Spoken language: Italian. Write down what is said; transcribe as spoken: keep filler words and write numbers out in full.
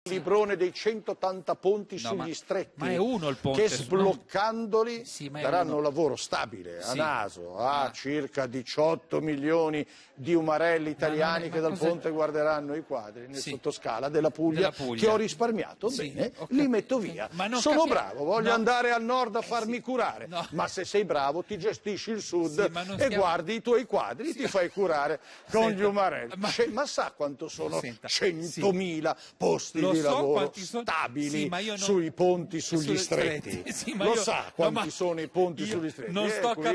librone dei centottanta ponti no, sugli ma, stretti, ma è uno il ponte, che sbloccandoli non... sì, daranno uno. lavoro stabile a sì. naso a ah. circa diciotto milioni di umarelli italiani è, che dal cos'è? ponte guarderanno i quadri nel sì. sottoscala della Puglia, della Puglia, che ho risparmiato, sì, bene, ho li metto via. Sono capi... bravo, voglio no. andare al nord a eh, farmi sì. curare, no. ma se sei bravo ti gestisci il sud sì, e stiamo... guardi i tuoi quadri, sì. ti fai curare con Senta, gli umarelli. ma... ma sa quanto sono Senta, centomila sì. posti Lo di so lavoro sono... stabili sì, non... sui ponti sugli Sulle stretti? stretti. Sì, Lo io... sa quanti no, ma... sono i ponti io sugli stretti? non Eh, sto qui...